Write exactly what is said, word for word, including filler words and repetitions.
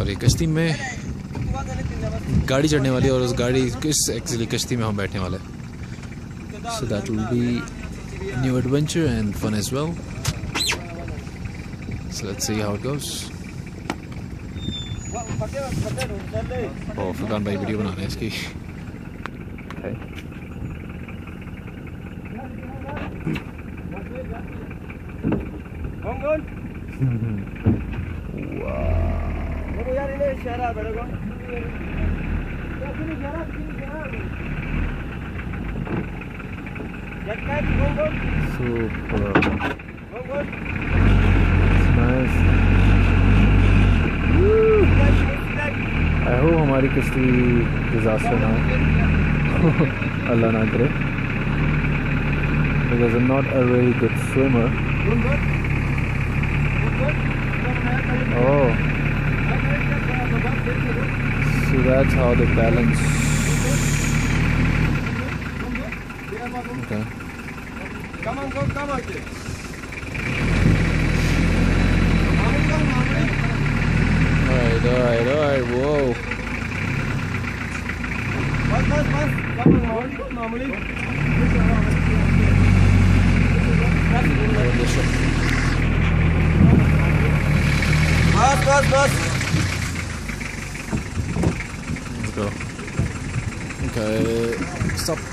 और ये कश्ती में गाड़ी चढ़ने वाली है और उस गाड़ी किस एक्चुअली कश्ती में हम बैठने वाले हैं. So that will be new adventure and fun as well. So let's see how it goes. Oh, Furqan भाई वीडियो बना रहे हैं इसकी. Okay. Super. Nice. I hope हमारी किसी डिजास्टर ना हो. अल्लाह ना करे. Because I'm not a really good swimmer. Oh. So that's how they balance. Okay. Come on, go, come on. Alright, alright, alright, whoa. Bus, bus, bus. Come on, normally, normally. Bus, bus, bus. Let's go. Okay, stop.